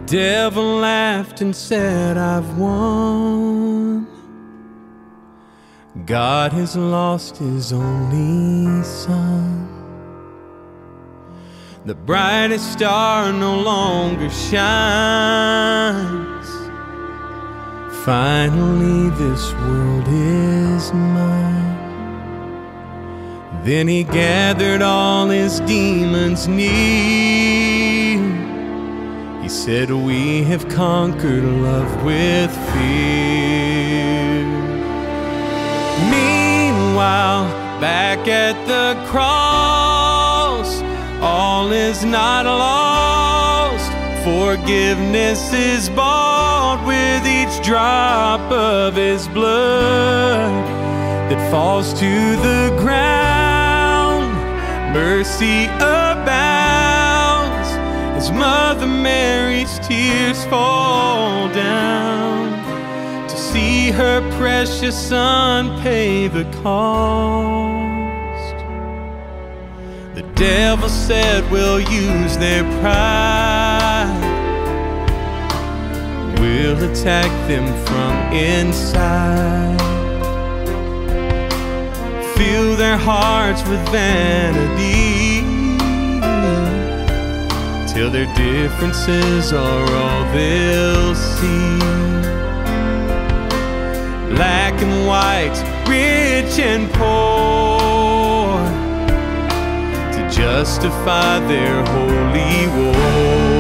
devil laughed and said, "I've won." God has lost his only son. The brightest star no longer shines. Finally this world is mine. Then he gathered all his demons near. He said, "We have conquered love with fear." Meanwhile, back at the cross, all is not lost. Forgiveness is bought with each drop of his blood that falls to the ground. Mercy abounds as Mother Mary's tears fall down to see her precious son pay the cost. The devil said, "We'll use their pride. We'll attack them from inside. Fill their hearts with vanity till their differences are all they'll see. Black and white, rich and poor, to justify their holy war."